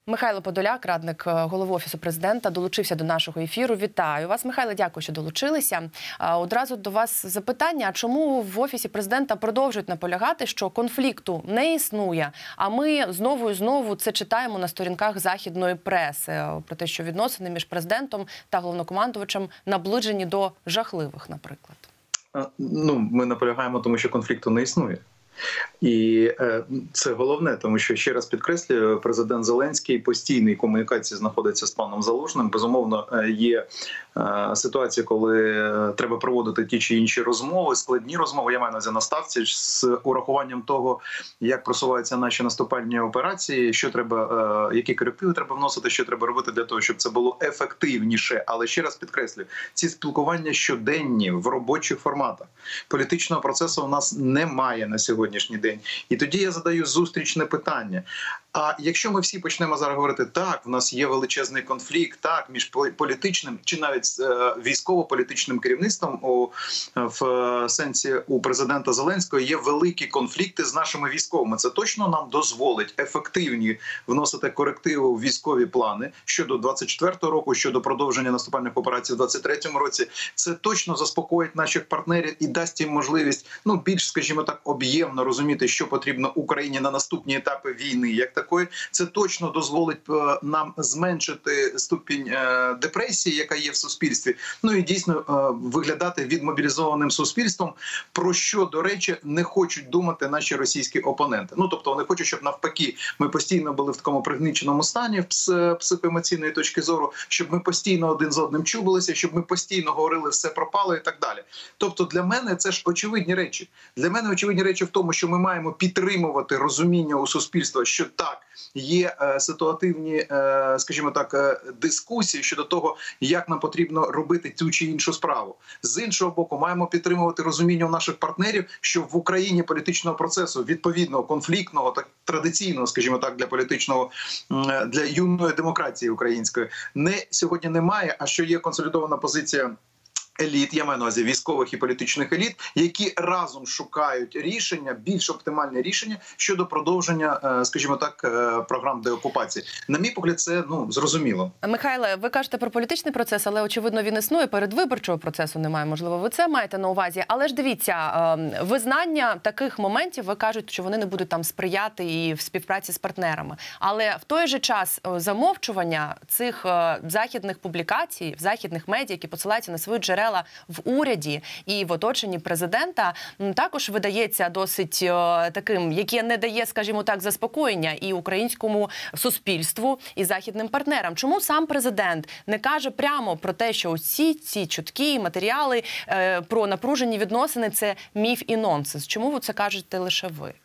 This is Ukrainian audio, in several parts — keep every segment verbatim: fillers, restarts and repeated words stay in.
Михайло Подоляк, радник голови Офісу Президента, долучився до нашого ефіру. Вітаю вас, Михайло, дякую, що долучилися. Одразу до вас запитання, а чому в Офісі Президента продовжують наполягати, що конфлікту не існує, а ми знову і знову це читаємо на сторінках західної преси, про те, що відносини між президентом та головнокомандувачем наближені до жахливих, наприклад? Ну, ми наполягаємо, тому що конфлікту не існує. І е, це головне, тому що, ще раз підкреслюю, президент Зеленський постійній комунікації знаходиться з паном Залужним. Безумовно, є е, ситуація, коли треба проводити ті чи інші розмови, складні розмови, я маю на увазі на ставці, з урахуванням того, як просуваються наші наступальні операції, що треба, е, які корективи треба вносити, що треба робити для того, щоб це було ефективніше. Але ще раз підкреслюю, ці спілкування щоденні в робочих форматах. Політичного процесу у нас немає на сьогодні. Сьогоднішній день. І тоді я задаю зустрічне питання. А якщо ми всі почнемо зараз говорити, так, в нас є величезний конфлікт, так, між політичним чи навіть військово-політичним керівництвом у, в сенсі у президента Зеленського є великі конфлікти з нашими військовими. Це точно нам дозволить ефективні вносити корективи у військові плани щодо двадцять четвертого року, щодо продовження наступальних операцій у двадцять третьому році. Це точно заспокоїть наших партнерів і дасть їм можливість, ну, більш, скажімо так, об'ємно розуміти, що потрібно Україні на наступні етапи війни, як такої. Це точно дозволить нам зменшити ступінь депресії, яка є в суспільстві, ну і дійсно виглядати відмобілізованим суспільством, про що, до речі, не хочуть думати наші російські опоненти. Ну, тобто вони хочуть, щоб навпаки ми постійно були в такому пригніченому стані з психоемоційної точки зору, щоб ми постійно один з одним чубилися, щоб ми постійно говорили все пропало і так далі. Тобто для мене це ж очевидні речі. Для мене очевидні речі в тому, що ми маємо підтримувати розуміння у суспільства, що так, є е, ситуативні, е, скажімо так, е, дискусії щодо того, як нам потрібно робити цю чи іншу справу. З іншого боку, маємо підтримувати розуміння у наших партнерів, що в Україні політичного процесу, відповідного, конфліктного, так традиційного, скажімо так, для політичного, е, для юної демократії української, не сьогодні немає, а що є консолідована позиція еліт, я маю на увазі військових і політичних еліт, які разом шукають рішення, більш оптимальне рішення щодо продовження, скажімо так, програм деокупації. На мій погляд, це, ну, зрозуміло. Михайле, ви кажете про політичний процес, але, очевидно, він існує. Передвиборчого процесу немає, можливо, ви це маєте на увазі. Але ж дивіться, визнання таких моментів, ви кажете, що вони не будуть там сприяти і в співпраці з партнерами. Але в той же час замовчування цих західних публікацій, західних медіа, які посилаються на свої джерела в уряді і в оточенні президента, також видається досить таким, яке не дає, скажімо так, заспокоєння і українському суспільству, і західним партнерам. Чому сам президент не каже прямо про те, що усі ці чуткі матеріали е, про напружені відносини – це міф і нонсенс? Чому ви це кажете лише ви?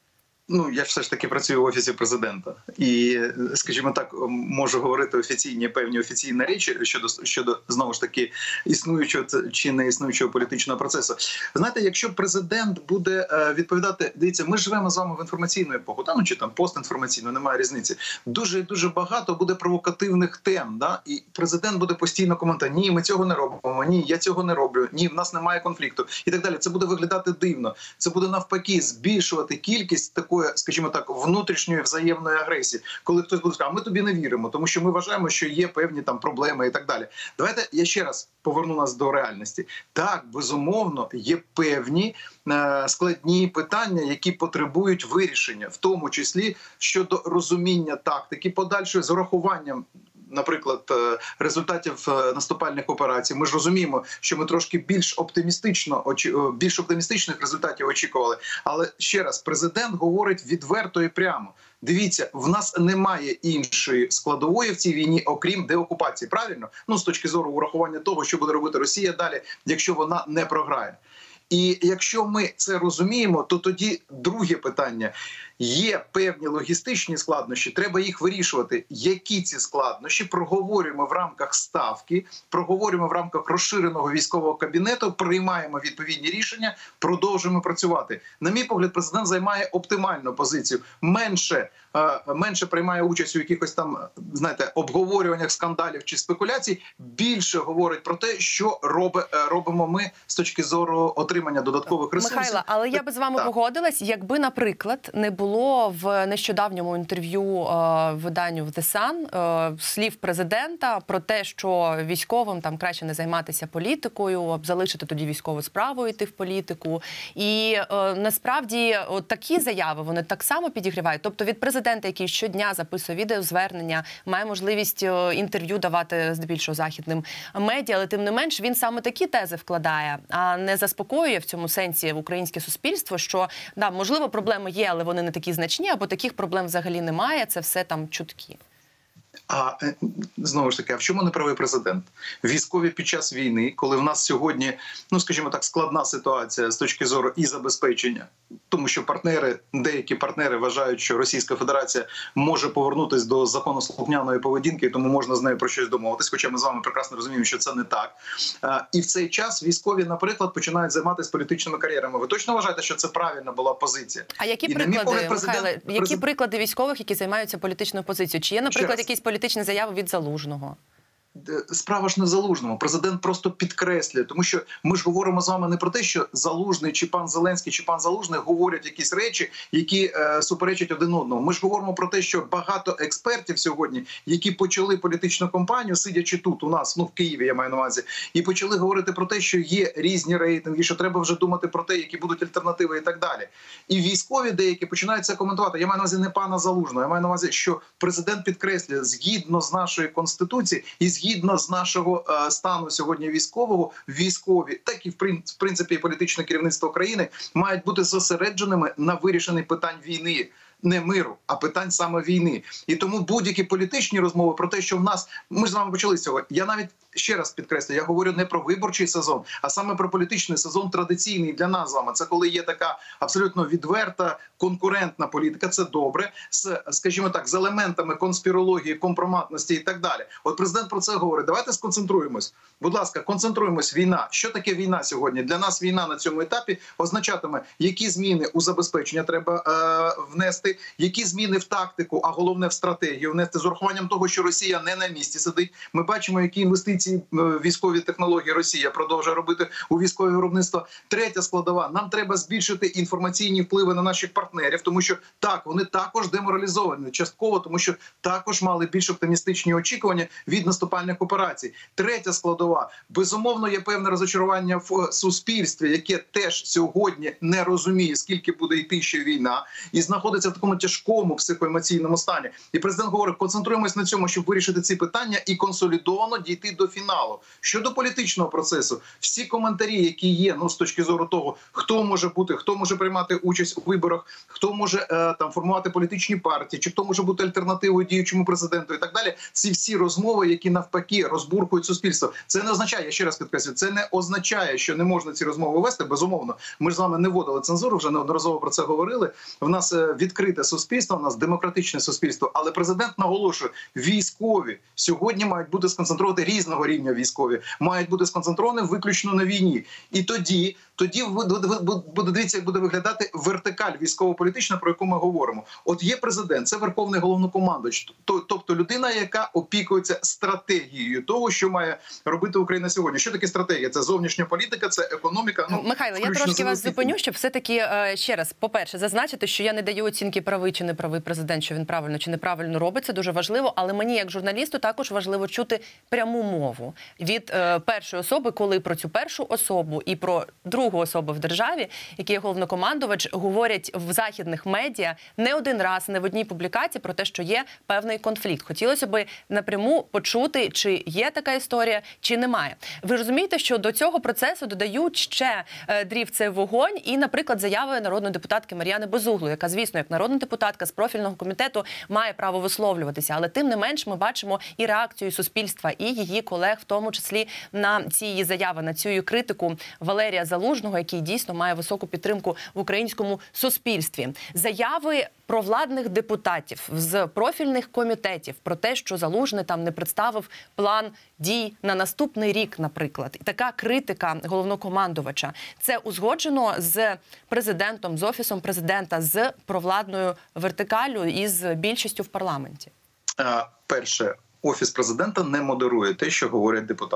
Ну, я ж все ж таки працюю в Офісі Президента. І, скажімо так, можу говорити офіційні, певні офіційні речі щодо, щодо знову ж таки, існуючого чи не існуючого політичного процесу. Знаєте, якщо президент буде відповідати, дивіться, ми живемо з вами в інформаційну епоху, та, ну, чи там постінформаційну, немає різниці. Дуже-дуже багато буде провокативних тем, да? І президент буде постійно коментувати: ні, ми цього не робимо, ні, я цього не роблю, ні, в нас немає конфлікту і так далі. Це буде виглядати дивно. Це буде навпаки збільшувати кількість такої, скажімо так, внутрішньої взаємної агресії, коли хтось буде сказати: а ми тобі не віримо, тому що ми вважаємо, що є певні там проблеми і так далі. Давайте я ще раз поверну нас до реальності. Так, безумовно, є певні е, складні питання, які потребують вирішення, в тому числі щодо розуміння тактики подальшої з урахуванням, наприклад, результатів наступальних операцій. Ми ж розуміємо, що ми трошки більш оптимістично, більш оптимістичних результатів очікували. Але ще раз, президент говорить відверто і прямо: дивіться, в нас немає іншої складової в цій війні, окрім деокупації. Правильно? Ну, з точки зору урахування того, що буде робити Росія далі, якщо вона не програє. І якщо ми це розуміємо, то тоді друге питання. Є певні логістичні складнощі, треба їх вирішувати. Які ці складнощі? Проговорюємо в рамках ставки, проговорюємо в рамках розширеного військового кабінету, приймаємо відповідні рішення, продовжуємо працювати. На мій погляд, президент займає оптимальну позицію. Менше, менше приймає участь у якихось там, знаєте, обговорюваннях скандалів чи спекуляцій, більше говорить про те, що робимо ми з точки зору отримання отримання додаткових ресурсів. Михайло, але я би з вами так. погодилась, якби, наприклад, не було в нещодавньому інтерв'ю е, виданню The Sun е, слів президента про те, що військовим там краще не займатися політикою, залишити тоді військову справу, йти в політику. І е, насправді от такі заяви, вони так само підігрівають. Тобто від президента, який щодня записує відеозвернення, має можливість е, інтерв'ю давати здебільшого західним медіа, але тим не менш він саме такі тези вкладає, а не заспокоює в цьому сенсі українське суспільство, що, да, можливо, проблеми є, але вони не такі значні, або таких проблем взагалі немає, це все там чутки. А знову ж таки, а в чому не правий президент? Військові під час війни, коли в нас сьогодні, ну скажімо так, складна ситуація з точки зору і забезпечення, тому що партнери, деякі партнери вважають, що Російська Федерація може повернутися до законослухняної поведінки, тому можна з нею про щось домовитись, хоча ми з вами прекрасно розуміємо, що це не так. І в цей час військові, наприклад, починають займатися політичними кар'єрами. Ви точно вважаєте, що це правильна була позиція? А які і, приклади, погляд, президент... Михайле, які президент... приклади військових, які займаються політичною позицією? Чи є, наприклад, якісь політичні заяви від Залужного? Справа ж не в Залужному. Президент просто підкреслює, тому що ми ж говоримо з вами не про те, що Залужний, чи пан Зеленський, чи пан Залужний говорять якісь речі, які е, суперечать один одному. Ми ж говоримо про те, що багато експертів сьогодні, які почали політичну кампанію, сидячи тут у нас, ну в Києві, я маю на увазі, і почали говорити про те, що є різні рейтинги, що треба вже думати про те, які будуть альтернативи і так далі. І військові деякі починають це коментувати. Я маю на увазі не пана Залужного, я маю на увазі, що президент підкреслює, згідно з нашої Конституції і згідно з нашого е, стану сьогодні військового, військові, так і в принципі і політичне керівництво країни мають бути зосередженими на вирішенні питань війни. Не миру, а питань саме війни. І тому будь-які політичні розмови про те, що в нас... Ми ж з вами почали цього. Я навіть, ще раз підкреслю, я говорю не про виборчий сезон, а саме про політичний сезон традиційний для нас з вами. Це коли є така абсолютно відверта, конкурентна політика. Це добре. З, скажімо так, з елементами конспірології, компроматності і так далі. От президент про це говорить. Давайте сконцентруємось. Будь ласка, концентруємось. Війна. Що таке війна сьогодні? Для нас війна на цьому етапі означатиме, які зміни у забезпечення треба е, внести, які зміни в тактику, а головне в стратегію внести з урахуванням того, що Росія не на місці сидить. Ми бачимо, які інвестиції в військові технології Росія продовжує робити у військове виробництво. Третя складова. Нам треба збільшити інформаційні впливи на наших партнерів, тому що так, вони також деморалізовані частково, тому що також мали більш оптимістичні очікування від наступальних операцій. Третя складова. Безумовно, є певне розочарування в суспільстві, яке теж сьогодні не розуміє, скільки буде йти ще війна, і знаходиться в такому тяжкому психоемоційному стані. І президент говорить, концентруємось на цьому, щоб вирішити ці питання і консолідовано дійти до фіналу. Щодо політичного процесу, всі коментарі, які є, ну з точки зору того, хто може бути, хто може приймати участь у виборах, хто може е, там формувати політичні партії, чи хто може бути альтернативою діючому президенту і так далі, ці всі розмови, які навпаки розбуркують суспільство. Це не означає, я ще раз підкреслюю, це не означає, що не можна ці розмови вести, безумовно. Ми ж з вами не вводили цензуру, вже неодноразово про це говорили. В нас е, відкрите суспільство, у нас демократичне суспільство, але президент наголошує, військові сьогодні мають бути сконцентровані, різного рівня військові, мають бути сконцентровані виключно на війні. І тоді, тоді буде, дивіться, як буде виглядати вертикаль військово-політична, про яку ми говоримо. От є президент, це Верховний Головнокомандувач, тобто людина, яка опікується стратегією того, що має робити Україна сьогодні. Що таке стратегія? Це зовнішня політика, це економіка. Ну, Михайло, я трошки вас зупиню, щоб все-таки, ще раз, по-перше, зазначити, що я не даю оцінки, правий чи не правий президент, що він правильно чи неправильно робить, це дуже важливо, але мені, як журналісту, також важливо чути пряму мову від е, першої особи, коли про цю першу особу і про другу особу в державі, який є головнокомандувач, говорять в західних медіа не один раз, не в одній публікації про те, що є певний конфлікт. Хотілося б напряму почути, чи є така історія, чи немає. Ви розумієте, що до цього процесу додають ще е, дрів цей вогонь і, наприклад, заяви народної депутатки Мар'яни Безуглої, яка, звісно, як народна депутатка з профільного комітету має право висловлюватися, але тим не менш ми бачимо і реакцію суспільства, і її колег, в тому числі на ці її заяви, на цю її критику Валерія Залужного, який дійсно має високу підтримку в українському суспільстві. Заяви провладних депутатів з профільних комітетів про те, що Залужний там не представив план дій на наступний рік, наприклад. І така критика головнокомандувача. Це узгоджено з президентом, з офісом президента, з провладною вертикаллю і з більшістю в парламенті? Перше, Офіс президента не модерує те, що говорять депутати.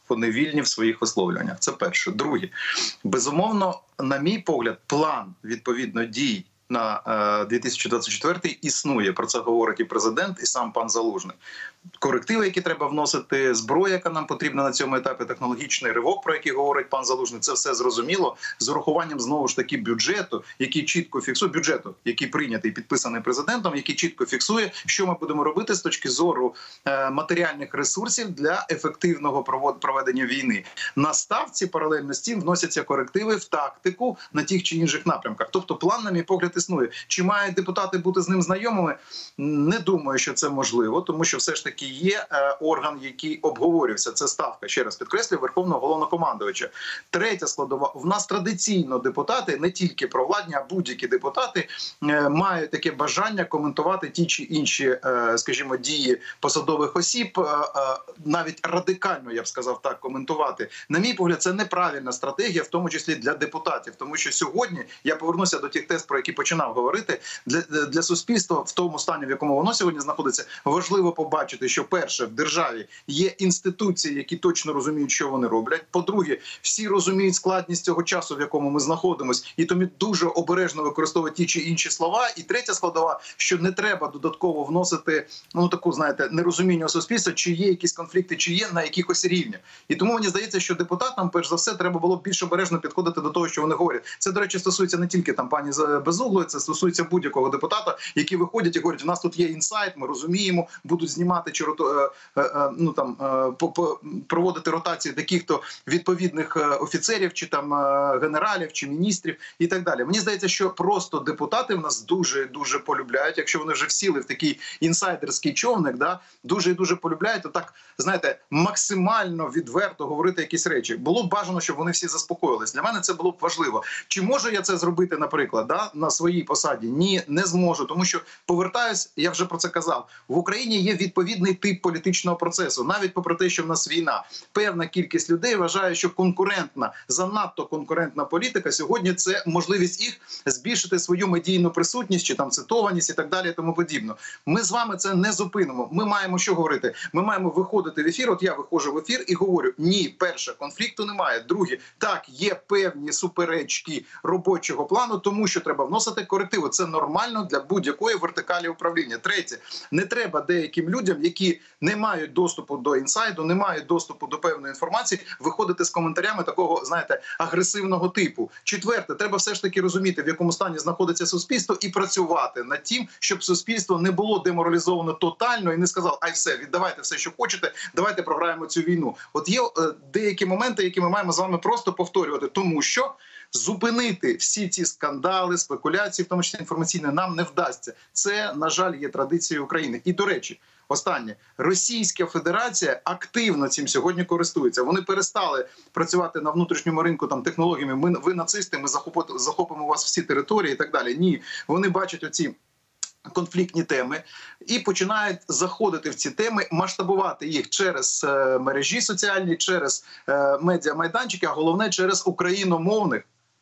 Вони вільні в своїх висловлюваннях. Це перше. Друге, безумовно, на мій погляд, план відповідно дій на дві тисячі двадцять четвертий існує. Про це говорить і президент, і сам пан Залужний. Корективи, які треба вносити, зброя, яка нам потрібна на цьому етапі, технологічний ривок, про який говорить пан Залужний, це все зрозуміло. З урахуванням, знову ж таки, бюджету, який чітко фіксує, бюджету, який прийнятий і підписаний президентом, який чітко фіксує, що ми будемо робити з точки зору е, матеріальних ресурсів для ефективного проведення війни. На ставці паралельно з цим вносяться корективи в тактику на тих чи інших напрямках. Тобто план, на мій погляд, існує. Чи мають депутати бути з ним знайомими? Не думаю, що це можливо, тому що все ж таки є е, орган, який обговорювався. Це ставка, ще раз підкреслюю, Верховного Головнокомандувача. Третя складова. В нас традиційно депутати, не тільки провладні, а будь-які депутати е, мають таке бажання коментувати ті чи інші, е, скажімо, дії посадових осіб, е, е, навіть радикально, я б сказав так, коментувати. На мій погляд, це неправильна стратегія, в тому числі для депутатів, тому що сьогодні, я повернуся до тих тез, про які починав говорити, для, для суспільства в тому стані, в якому воно сьогодні знаходиться, важливо побачити, що, перше, в державі є інституції, які точно розуміють, що вони роблять. По-друге, всі розуміють складність цього часу, в якому ми знаходимося, і тому дуже обережно використовують ті чи інші слова. І третя складова, що не треба додатково вносити, ну, таку, знаєте, нерозуміння суспільства, чи є якісь конфлікти, чи є на якихось рівнях. І тому мені здається, що депутатам, перш за все, треба було більш обережно підходити до того, що вони говорять. Це, до речі, стосується не тільки там пані Безуглої, це стосується будь-якого депутата, які виходять і говорять, у нас тут є інсайт, ми розуміємо, будуть знімати чи ну там проводити ротації таких-то відповідних офіцерів, чи там генералів, чи міністрів і так далі. Мені здається, що просто депутати в нас дуже дуже полюбляють, якщо вони вже всіли в такий інсайдерський човник, да, дуже і дуже полюбляють, то так, знаєте, максимально відверто говорити якісь речі. Було б бажано, щоб вони всі заспокоїлись. Для мене це було б важливо. Чи можу я це зробити, наприклад, да, на своїй посаді? Ні, не зможу, тому що, повертаюсь, я вже про це казав, в Україні є відповідний тип політичного процесу, навіть попри те, що в нас війна. Певна кількість людей вважає, що конкурентна, занадто конкурентна політика сьогодні це можливість їх збільшити свою медійну присутність, чи там цитованість і так далі, і тому подібно. Ми з вами це не зупинимо. Ми маємо що говорити? Ми маємо виходити в ефір, от я виходжу в ефір і говорю, ні, перше, конфлікту немає. Друге, так, є певні суперечки робочого плану, тому що треба вносити корективи. Це нормально для будь-якої вертикалі управління. Третє, не треба деяким людям, які не мають доступу до інсайду, не мають доступу до певної інформації, виходити з коментарями такого, знаєте, агресивного типу. Четверте, треба все ж таки розуміти, в якому стані знаходиться суспільство, і працювати над тим, щоб суспільство не було деморалізовано тотально і не сказало, ай все, віддавайте все, що хочете, давайте програємо цю війну. От є е, деякі моменти, які ми маємо з вами просто повторювати, тому що зупинити всі ці скандали, спекуляції, в тому числі інформаційні, нам не вдасться. Це, на жаль, є традицією України. І, до речі, останнє. Російська Федерація активно цим сьогодні користується. Вони перестали працювати на внутрішньому ринку там технологіями. Ми, ви нацисти, ми захопимо, захопимо у вас всі території і так далі. Ні, вони бачать оці конфліктні теми і починають заходити в ці теми, масштабувати їх через е, мережі соціальні, через е, медіамайданчики, а головне через україномовних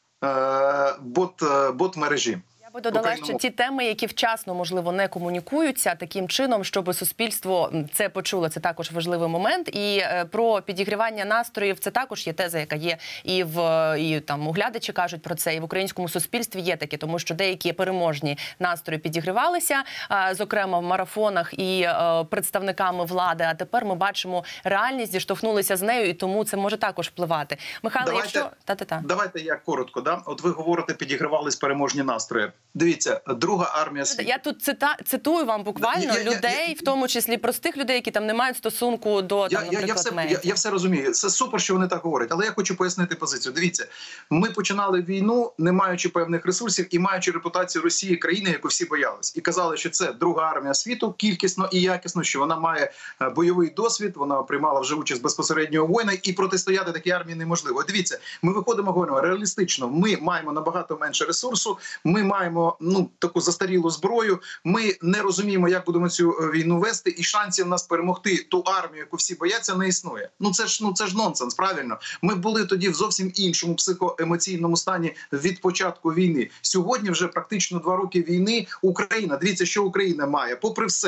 е, бот, е, бот-мережі. Я би додала, що ті теми, які вчасно, можливо, не комунікуються таким чином, щоб суспільство це почуло, це також важливий момент. І е, про підігрівання настроїв, це також є теза, яка є і в і там у глядачі кажуть про це, і в українському суспільстві є таке, тому що деякі переможні настрої підігрівалися, е, зокрема в марафонах і е, представниками влади, а тепер ми бачимо реальність, зіштовхнулися з нею, і тому це може також впливати. Михайло, давайте, якщо... Та-та-та. Давайте я коротко, да? От ви говорите, підігрівались переможні настрої. Дивіться, друга армія світу. Я тут цита, цитую вам буквально я, я, людей, я, я, в тому числі простих людей, які там не мають стосунку до, я, там, наприклад, я, все, медіа. Я, я все розумію. Це супер, що вони так говорять. Але я хочу пояснити позицію. Дивіться, ми починали війну, не маючи певних ресурсів і маючи репутацію Росії, країни, яку всі боялись. І казали, що це друга армія світу, кількісно і якісно, що вона має бойовий досвід, вона приймала вже участь безпосередньо у війнах, і протистояти такій армії неможливо. Дивіться, ми виходимо, говоримо, реалістично, ми маємо набагато менше ресурсу, ми маємо, ну, таку застарілу зброю, ми не розуміємо, як будемо цю війну вести, і шансів нас перемогти ту армію, яку всі бояться, не існує. Ну це ж, ну це ж нонсенс, правильно? Ми були тоді в зовсім іншому психоемоційному стані від початку війни. Сьогодні вже практично два роки війни. Україна, дивіться, що Україна має, попри все,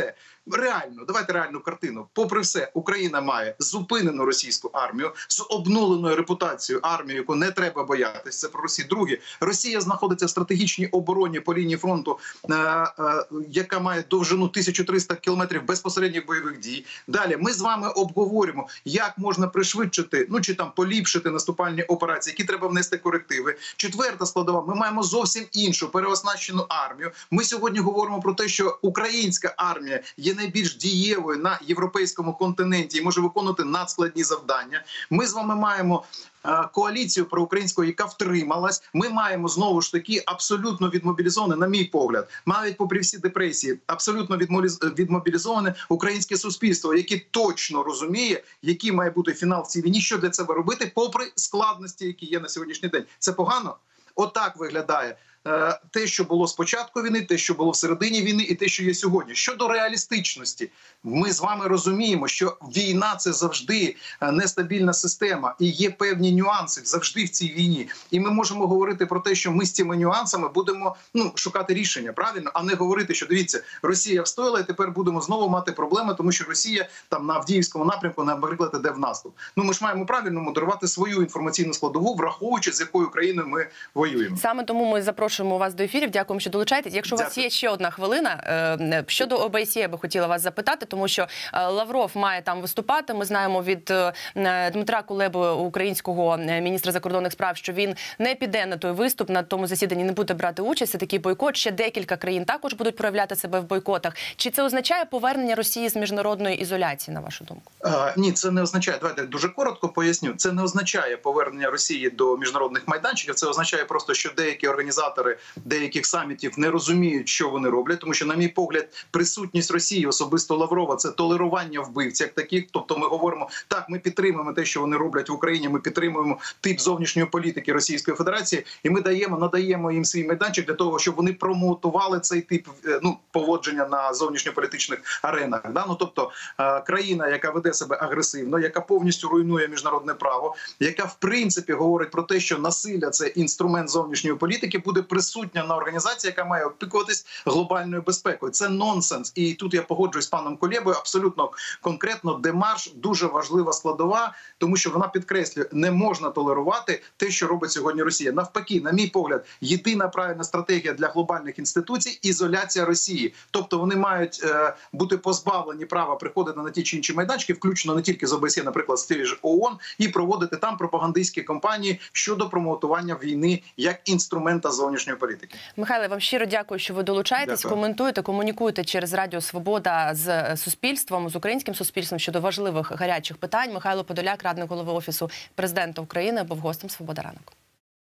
реально, давайте реальну картину. Попри все, Україна має зупинену російську армію з обнуленою репутацією армію, яку не треба боятися. Це про Росію. Друге, Росія знаходиться в стратегічній обороні по лінії фронту, е, е, яка має довжину тисячу триста кілометрів безпосередніх бойових дій. Далі ми з вами обговоримо, як можна пришвидшити, ну чи там поліпшити наступальні операції, які треба внести корективи. Четверта складова, ми маємо зовсім іншу переоснащену армію. Ми сьогодні говоримо про те, що українська армія є найбільш дієвою на європейському континенті і може виконувати надскладні завдання. Ми з вами маємо коаліцію проукраїнську, яка втрималась. Ми маємо знову ж таки абсолютно відмобілізоване, на мій погляд, навіть попри всі депресії, абсолютно відмобілізоване українське суспільство, яке точно розуміє, який має бути фінал в цій війні, що для себе робити, попри складності, які є на сьогоднішній день. Це погано? Отак виглядає те, що було спочатку війни, те, що було всередині війни і те, що є сьогодні. Щодо реалістичності, ми з вами розуміємо, що війна – це завжди нестабільна система і є певні нюанси завжди в цій війні. І ми можемо говорити про те, що ми з цими нюансами будемо ну, шукати рішення, правильно? А не говорити, що дивіться, Росія встояла і тепер будемо знову мати проблеми, тому що Росія там на Авдіївському напрямку, наприклад, іде в наступ. Ну ми ж маємо правильно модерувати свою інформаційну складову, враховуючи, з якою країною ми воюємо. Саме тому ми запрошуємо Запрошуємо вас до ефірів. Дякуємо, що долучаєтесь. Якщо Дякую. у вас є ще одна хвилина, щодо ОБСЄ я би хотіла вас запитати, тому що Лавров має там виступати. Ми знаємо від Дмитра Кулеби, українського міністра закордонних справ, що він не піде на той виступ, на тому засіданні не буде брати участь. Це такий бойкот. Ще декілька країн також будуть проявляти себе в бойкотах. Чи це означає повернення Росії з міжнародної ізоляції, на вашу думку? А, ні, це не означає. Давайте дуже коротко поясню. Це не означає повернення Росії до міжнародних майданчиків. Це означає просто, що деякі організатори деяких самітів не розуміють, що вони роблять, тому що, на мій погляд, присутність Росії, особисто Лаврова, це толерування вбивць як таких. Тобто ми говоримо, так, ми підтримуємо те, що вони роблять в Україні, ми підтримуємо тип зовнішньої політики Російської Федерації, і ми даємо, надаємо їм свій майданчик для того, щоб вони промотували цей тип ну, поводження на зовнішньополітичних аренах. Да? Ну, тобто країна, яка веде себе агресивно, яка повністю руйнує міжнародне право, яка в принципі говорить про те, що насилля – це інструмент зовнішньої політики, буде присутня на організації, яка має опікуватись глобальною безпекою. Це нонсенс. І тут я погоджуюсь з паном Кулебою, абсолютно конкретно демарш дуже важлива складова, тому що вона підкреслює, не можна толерувати те, що робить сьогодні Росія. Навпаки, на мій погляд, єдина правильна стратегія для глобальних інституцій – ізоляція Росії. Тобто вони мають е, бути позбавлені права приходити на ті чи інші майданчики, включно не тільки з ОБСЄ, наприклад, з тієї ж ООН, і проводити там пропагандистські кампанії щодо промотування війни як інструмента зовнішньої політики. Михайле, вам щиро дякую, що ви долучаєтесь, дякую. Коментуєте, комунікуєте через Радіо Свобода з суспільством, з українським суспільством щодо важливих гарячих питань. Михайло Подоляк, радник голови Офісу Президента України, був гостем «Свобода ранок».